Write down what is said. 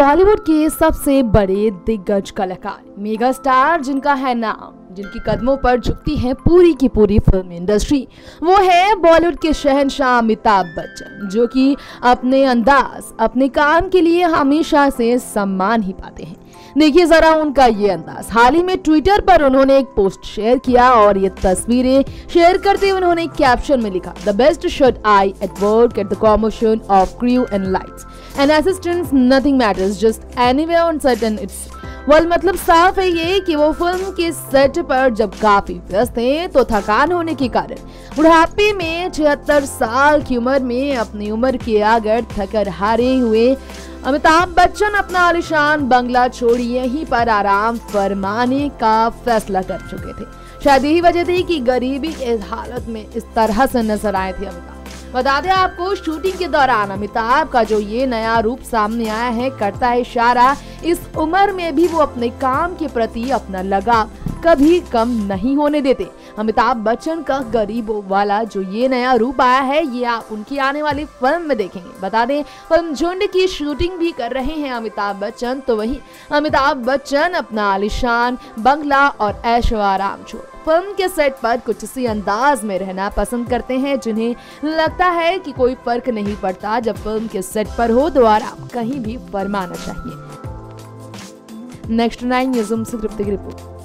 बॉलीवुड के सबसे बड़े दिग्गज कलाकार, मेगा स्टार जिनका है नाम, जिनकी कदमों पर झुकती है पूरी की पूरी फिल्म इंडस्ट्री, वो है बॉलीवुड के शहंशाह अमिताभ बच्चन, जो कि अपने अंदाज, अपने काम के लिए हमेशा से सम्मान ही पाते हैं। देखिए जरा उनका ये अंदाज। हाल ही में ट्विटर पर उन्होंने एक पोस्ट शेयर किया और ये तस्वीरें शेयर करते हुए उन्होंने कैप्शन में लिखा, the best should I at work at the combination of crew and lights and assistants, nothing matters, just anywhere on set and it's well. मतलब साफ है ये कि वो फिल्म के सेट पर जब काफी व्यस्त हैं तो थकान होने के कारण बुढ़ापे में 76 साल की उम्र में अपनी उम्र के आगे थकर हारे हुए अमिताभ बच्चन अपना आलीशान बंगला छोड़ यहीं पर आराम फरमाने का फैसला कर चुके थे। शायद यही वजह थी कि गरीबी की हालत में इस तरह से नजर आए थे अमिताभ। बता दें आपको, शूटिंग के दौरान अमिताभ का जो ये नया रूप सामने आया है करता है इशारा इस उम्र में भी वो अपने काम के प्रति अपना लगाव कभी कम नहीं होने देते। अमिताभ बच्चन का गरीबों वाला जो ये नया रूप आया है ये आप उनकी आने वाली फिल्म में देखेंगे। बता दें फिल्म झुंड की शूटिंग भी कर रहे हैं अमिताभ बच्चन, तो वहीं अमिताभ बच्चन अपना आलीशान बंगला और ऐशो आराम छोड़ फिल्म के सेट पर कुछ इसी अंदाज में रहना पसंद करते हैं, जिन्हें लगता है कि कोई फर्क नहीं पड़ता जब फिल्म के सेट पर हो तो आराम कहीं भी फरमाना चाहिए। नेक्स्ट 9 न्यूज़ से तृप्ति की रिपोर्ट।